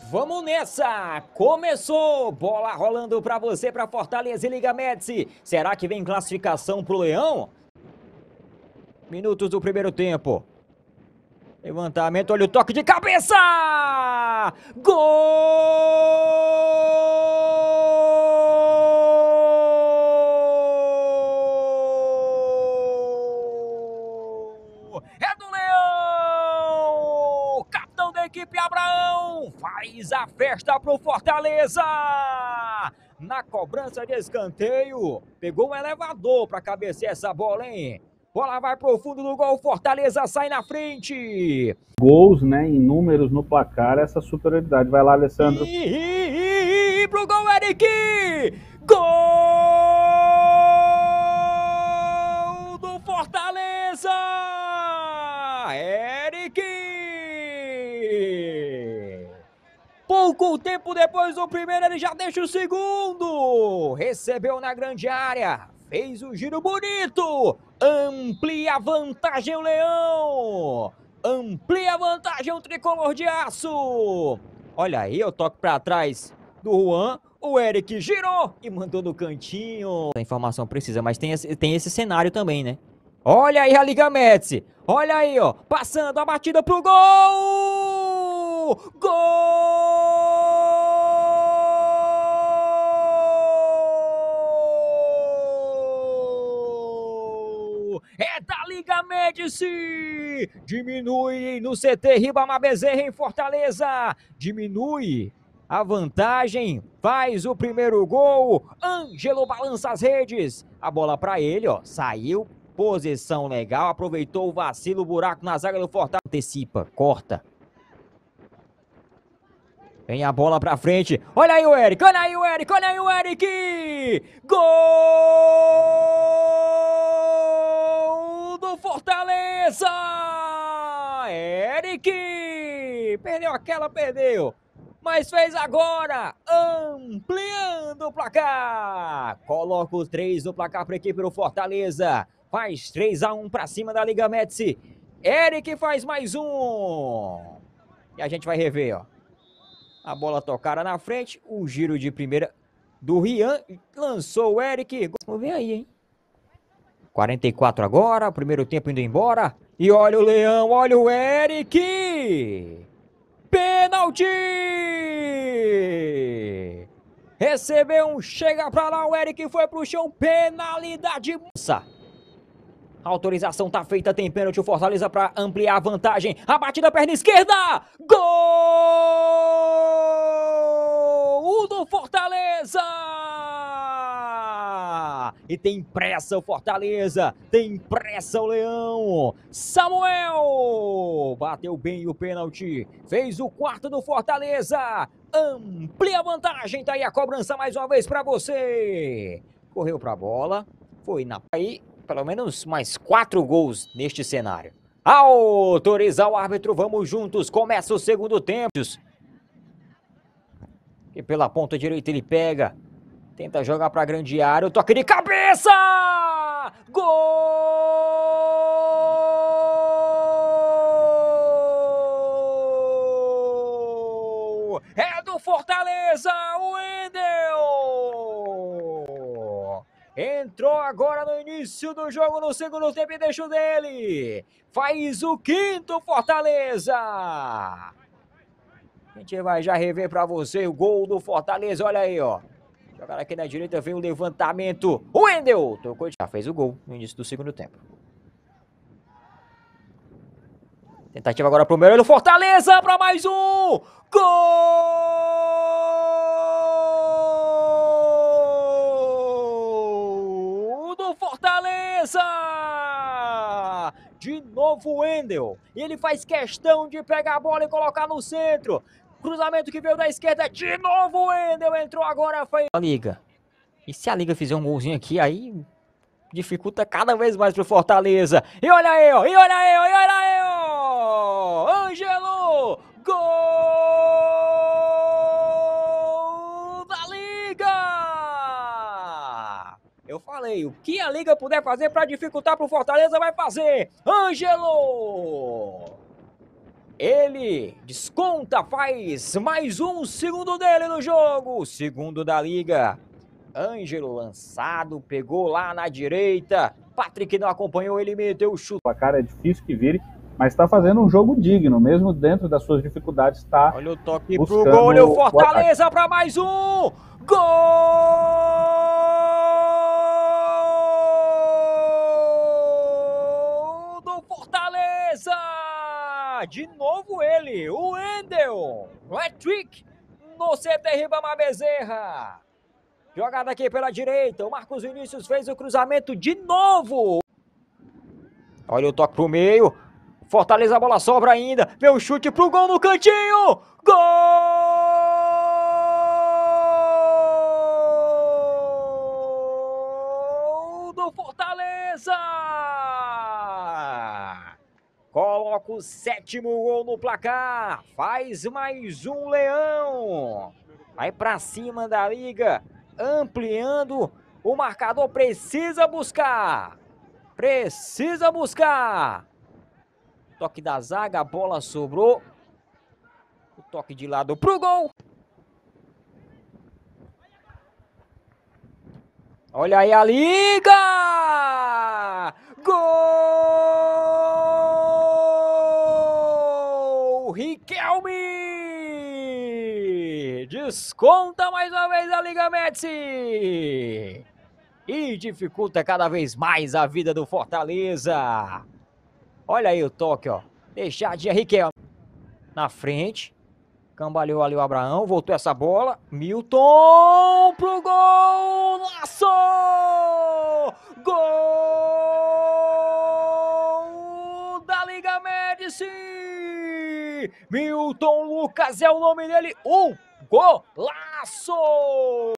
Vamos nessa! Começou! Bola rolando para você, para Fortaleza e Liga Médici. Será que vem classificação pro Leão? Minutos do primeiro tempo. Levantamento, olha o toque de cabeça! Gol! É do Leão! Capitão da equipe Abraão faz a festa pro Fortaleza! Na cobrança de escanteio, pegou um elevador para cabecear essa bola, hein? Bola vai pro fundo do gol, Fortaleza sai na frente. Gols, né, em números no placar, essa superioridade. Vai lá, Alessandro. E pro gol, Eric! Gol do Fortaleza! Eric! Pouco tempo depois do primeiro, ele já deixa o segundo. Recebeu na grande área. Fez o giro bonito. Amplia a vantagem o Leão. Amplia a vantagem o tricolor de aço. Olha aí, o toque para trás do Juan. O Eric girou e mandou no cantinho. A informação precisa, mas tem esse cenário também, né? Olha aí a Liga Médici. Olha aí, ó. Passando a batida pro gol. Gol! É da Liga Médici! Diminui no CT Ribamar Bezerra em Fortaleza. Diminui a vantagem, faz o primeiro gol. Ângelo balança as redes. A bola para ele, ó, saiu. Posição legal, aproveitou o vacilo, o buraco na zaga do Fortaleza. Antecipa, corta. Vem a bola pra frente. Olha aí o Eric, olha aí o Eric, olha aí o Eric! Gol do Fortaleza! Eric! Perdeu aquela, perdeu. Mas fez agora, ampliando o placar. Coloca o 3 no placar para a equipe do Fortaleza. Faz 3-1 para cima da Liga Médici. Eric faz mais um. E a gente vai rever, ó. A bola tocada na frente, o giro de primeira do Rian, lançou o Eric. Vamos ver aí, hein? 44 agora, primeiro tempo indo embora. E olha o Leão, olha o Eric! Pênalti! Recebeu um, chega pra lá, o Eric foi pro chão, penalidade. A autorização tá feita, tem pênalti, o Fortaleza pra ampliar a vantagem. A batida, perna esquerda! Gol do Fortaleza! E tem pressa o Fortaleza, tem pressa o Leão. Samuel bateu bem o pênalti, fez o quarto do Fortaleza. Amplia a vantagem, tá aí a cobrança mais uma vez pra você. Correu pra bola, foi na... Aí, pelo menos mais 4 gols neste cenário. Autorizar o árbitro, vamos juntos, começa o segundo tempo. E pela ponta direita ele pega, tenta jogar para a grande área, o toque de cabeça! Gol! É do Fortaleza, o Wendel! Entrou agora no início do jogo, no segundo tempo, e deixa o dele. Faz o quinto Fortaleza. A gente vai já rever para você o gol do Fortaleza, olha aí, ó. Jogaram aqui na direita, vem o levantamento. O Wendel tocou, já fez o gol no início do segundo tempo. Tentativa agora pro meio do Fortaleza, para mais um. Gol do Fortaleza! De novo o Wendel. E ele faz questão de pegar a bola e colocar no centro. Cruzamento que veio da esquerda, de novo o Wendel entrou agora, foi a Liga. E se a Liga fizer um golzinho aqui, aí dificulta cada vez mais pro Fortaleza. E olha aí, ó, e olha aí, ó, e olha aí, ó! Ângelo! Gol da Liga! Eu falei, o que a Liga puder fazer para dificultar pro Fortaleza, vai fazer. Ângelo! Ele desconta, faz mais um segundo dele no jogo. Segundo da liga. Ângelo lançado, pegou lá na direita. Patrick não acompanhou, ele meteu o chute. O placar é difícil que vire, mas está fazendo um jogo digno, mesmo dentro das suas dificuldades. Tá. Olha o toque pro gol, olha o Fortaleza para mais um. Gol do Fortaleza! De novo ele, o Wendel. Hat-trick no CT Ribamar Bezerra. Jogada aqui pela direita, o Marcos Vinícius fez o cruzamento de novo. Olha o toque pro meio. Fortaleza, a bola sobra ainda. Vê o chute pro gol no cantinho. Gol do Fortaleza. Coloca o 7º gol no placar. Faz mais um Leão. Vai pra cima da liga. Ampliando. O marcador precisa buscar. Precisa buscar. Toque da zaga, a bola sobrou. O toque de lado pro gol. Olha aí a liga! Gol! Riquelme! Desconta mais uma vez a Liga Médici! E dificulta cada vez mais a vida do Fortaleza. Olha aí o toque, ó. Deixadinha, Riquelme. Na frente. Cambaleou ali o Abraão. Voltou essa bola. Milton pro gol. Laçou! Gol da Liga Médici. Milton Lucas é o nome dele. Golaço!